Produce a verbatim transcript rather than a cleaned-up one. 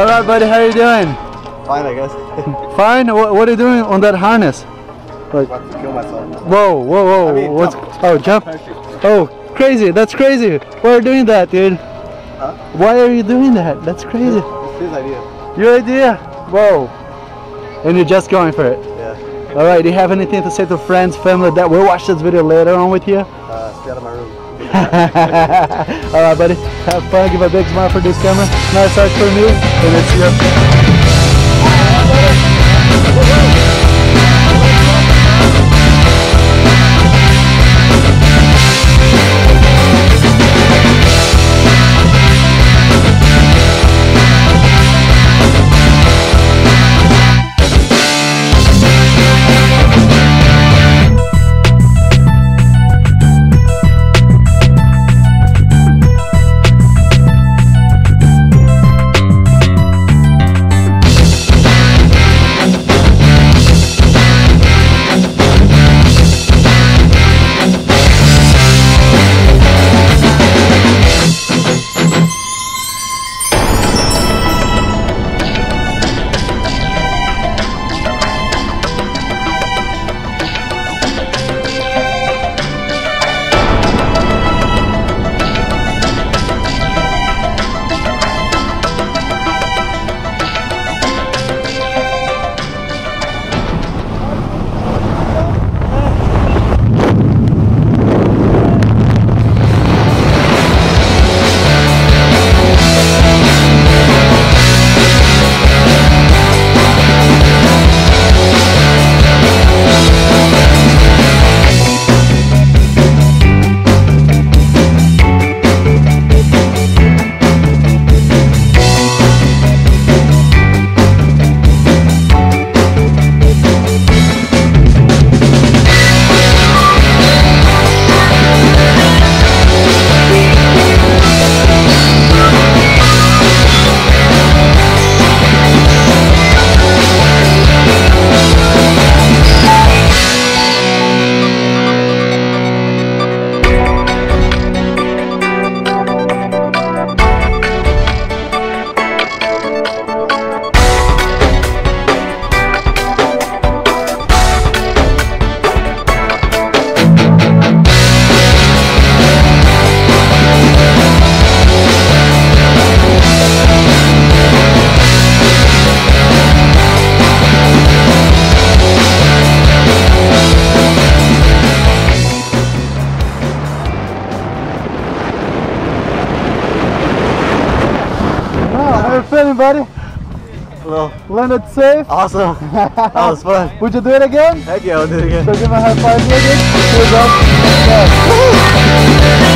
All right, buddy. How you doing? Fine, I guess. Fine. What, what are you doing on that harness? Like, I'm about to kill myself. Whoa, whoa, whoa! I mean, What's? jump. Oh, jump! Oh, crazy! That's crazy! Why are you doing that, dude? Huh? Why are you doing that? That's crazy. It's his idea. Your idea? Whoa! And you're just going for it. Yeah. All right. Do you have anything to say to friends, family that will watch this video later on with you? Uh, stay out of my room. All right, buddy. Have fun. Give a big smile for this camera. Nice search for me, and it's your. Feeling, buddy? Hello. Landed safe? Awesome. That was fun. Would you do it again? Heck yeah, I'll do it again. So give me a high five again. Here we go.